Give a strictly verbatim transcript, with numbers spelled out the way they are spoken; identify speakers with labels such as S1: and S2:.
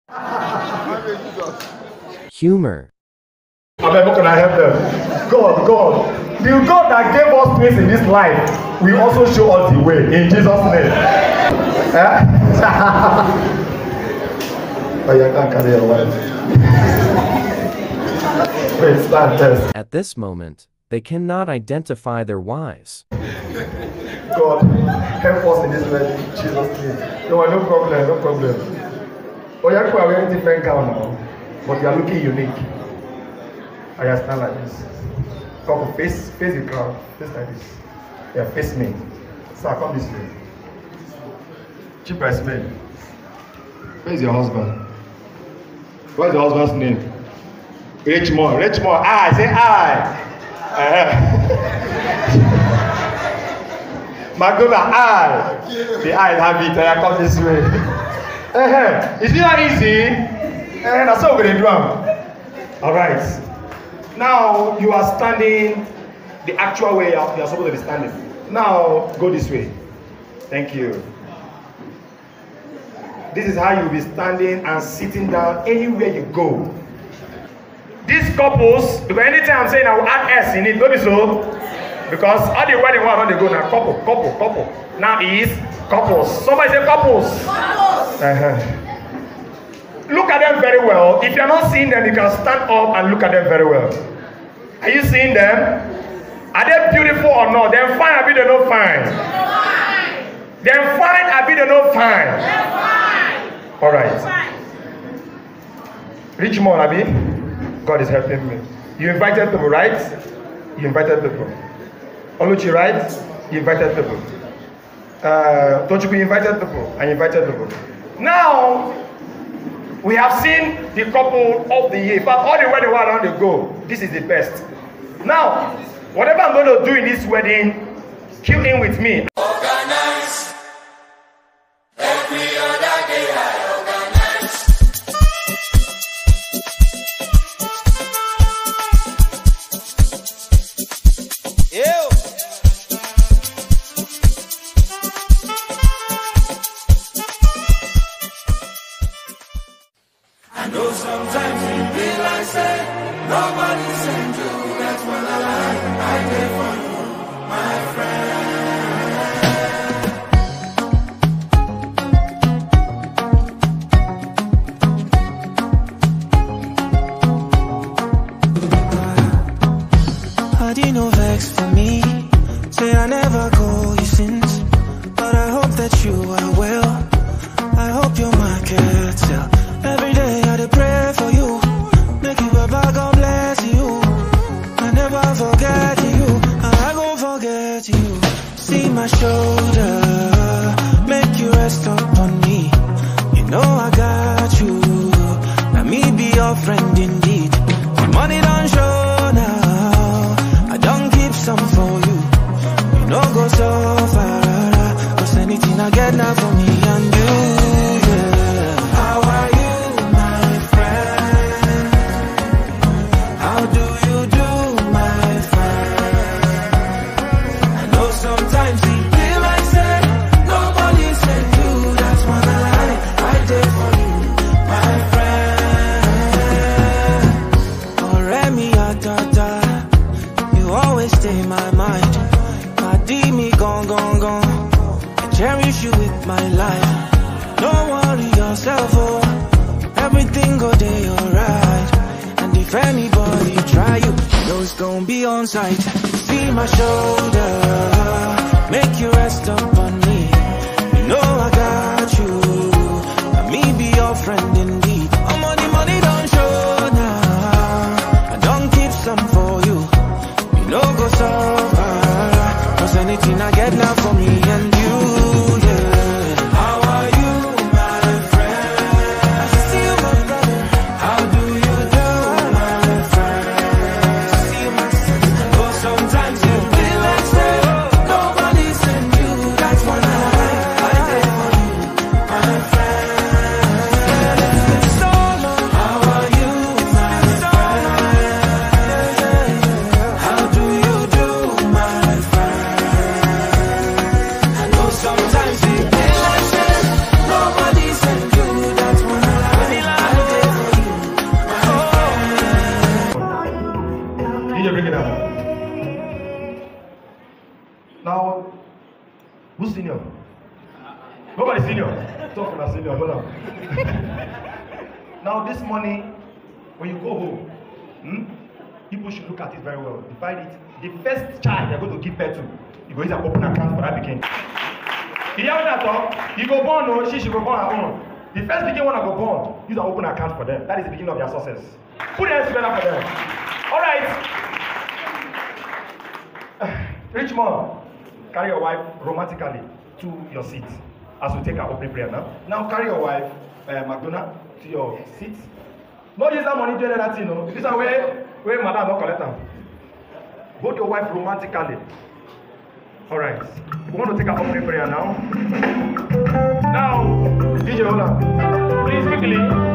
S1: Humor.
S2: I mean, how can I help them? God, God. The God that gave us place in this life will also show us the way in Jesus' name. Eh? Oh, you can't carry your wife. Wait, stand test.
S1: At this moment, they cannot identify their wives.
S2: God, help us in this way in Jesus' name. No, no problem, no problem. Oh, you are wearing different gown now, but you are looking unique. I just stand like this. Come face, face the crowd. Face like this. Yeah, face me. Sir, come this way. Chief Bridesmaid. Where is your husband? What is your husband's name? Richmond. Richmond. I say I. Uh-huh. McDonald. I. The I have it. I come this way. Uh-huh. It's not easy. Uh, that's how we're going to do it. All right. Now you are standing the actual way you are, you are supposed to be standing. Now go this way. Thank you. This is how you will be standing and sitting down anywhere you go. These couples, because anytime I'm saying I will add S in it, don't be so. Because all the wedding one they go now, couple, couple, couple. Now is couples. Somebody say couples. Couples. Uh-huh. Look at them very well. If you're not seeing them, you can stand up and look at them very well. Are you seeing them? Are they beautiful or not? They're fine, I be they not fine. They're fine, I be they not fine. All right. Richmond, Abi, God is helping me. You invited people, right? You invited people. Oluchi, right? You invited people. Uh, Tochukwu invited people. I invited people. Now, we have seen the couple of the year, but all the way they were around the go. This is the best. Now, whatever I'm going to do in this wedding, cue in with me.
S3: Organize. Every other day I organize. Ew. I know sometimes you realize that nobody sent you. That's when I lie. I did for you, my friend.
S4: How do you know vex for me? Say I never go you since, but I hope that you are well. I hope you're my cat. Every day I dey pray for you. Make you Baba, God bless you. I never forget you. I gon' forget you. See my shoulder, make you rest upon me. You know I got you. Now me be your friend indeed. The money don't show now. I don't keep some for you. You know go so far. Cause anything I get now for me and you. Cherish you with my life. Don't worry yourself, oh. Everything go day alright. And if anybody try you, know it's gonna be on sight. See my shoulder, make you rest upon me. You know I got you. And me be your friend indeed. Oh, money, money don't show now. I don't keep some for you. You know go so far. Cause anything I get now for me and you.
S2: Who's senior? Nobody senior. Talk about senior. Hold on. Now this money, when you go home, hmm, people should look at it very well. Divide it. The first child you're going to give birth to, you go use an open account for that begin. You hear what I talk? You go born, no, she should go born her own. The first begin when I go born, use an open account for them. That is the beginning of their success. Put your hands together for them. All right. Rich man, carry your wife romantically to your seat as we take our opening prayer now. Now carry your wife, uh, McDonald, to your seat. No use that money to do that thing, no. This is where where madam don't collect them. Hold your wife romantically. All right. We want to take our opening prayer now. Now, D J, hold on. Please quickly.